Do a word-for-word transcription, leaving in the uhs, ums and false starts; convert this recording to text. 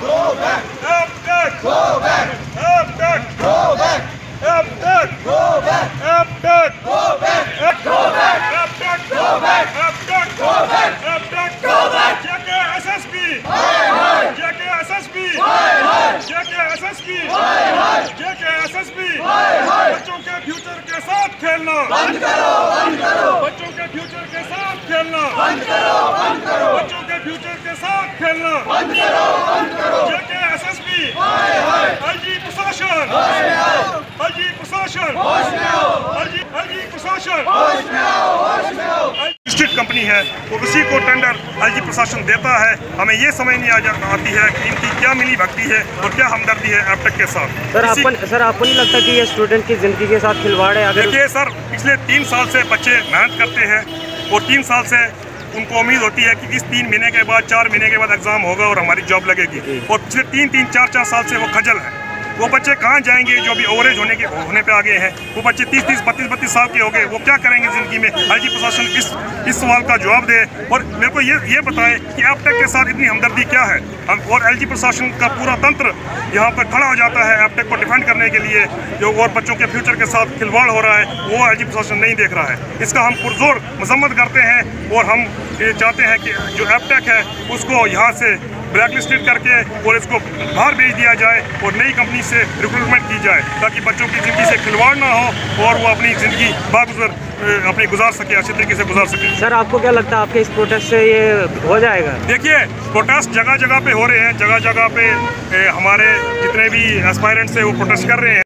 Go back. Aptech. Go back. Aptech. Go back. Aptech. Go back. Aptech. Go back. Go back. Aptech. Go back. Aptech. Go back. Aptech. Go back. J K S S P. हाय हाय J K S S P. हाय हाय J K S S P. हाय हाय J K S S P. हाय हाय बच्चों के future के साथ खेलना बंद करो बंद करो बच्चों के फ्यूचर के साथ खेलना बंद करो बंद करो बच्चों के फ्यूचर के साथ खेलना बंद करो बंद करो J K S S P. हाय हाय एलजी प्रशासन होश में आओ एलजी प्रशासन होश में आओ एलजी एलजी प्रशासन होश में आओ होश में आओ स्टेट कंपनी है तो उसी को टेंडर एलजी प्रशासन देता है। हमें ये समझ नहीं आ जा आती है कि इनकी क्या मिली भक्ति है और क्या हमदर्दी है एप्टेक के साथ। सर आपको सर आपको नहीं लगता कि ये स्टूडेंट की ज़िंदगी के साथ खिलवाड़ है? अगर देखिए सर, पिछले तीन साल से बच्चे मेहनत करते हैं और तीन साल से उनको उम्मीद होती है कि इस तीन महीने के बाद चार महीने के बाद एग्जाम होगा और हमारी जॉब लगेगी, और पिछले तीन तीन चार चार साल से वो खजल है। वो बच्चे कहाँ जाएंगे जो भी ओवरेज होने के होने पे आ गए हैं? वो बच्चे तीस तीस बत्तीस बत्तीस साल के हो गए, वो क्या करेंगे ज़िंदगी में? एलजी प्रशासन इस इस सवाल का जवाब दे और मेरे को ये ये बताएं कि एप्टेक के साथ इतनी हमदर्दी क्या है। हम और एलजी प्रशासन का पूरा तंत्र यहाँ पर खड़ा हो जाता है एप्टेक को डिफेंड करने के लिए, जो और बच्चों के फ्यूचर के साथ खिलवाड़ हो रहा है वो एलजी प्रशासन नहीं देख रहा है। इसका हम पुरजोर मजम्मत करते हैं और हम ये चाहते हैं कि जो एप्टेक है उसको यहाँ से ब्लैकलिस्टेड करके और इसको बाहर भेज दिया जाए और नई कंपनी से रिक्रूटमेंट की जाए ताकि बच्चों की ज़िंदगी से खिलवाड़ ना हो और वो अपनी ज़िंदगी बागुज़र अपनी गुजार सके, अच्छे तरीके से गुजार सके। सर आपको क्या लगता है आपके इस प्रोटेस्ट से ये हो जाएगा? देखिए, प्रोटेस्ट जगह जगह पे हो रहे हैं, जगह जगह पे ए, हमारे जितने भी एस्पायरेंट्स हैं वो प्रोटेस्ट कर रहे हैं।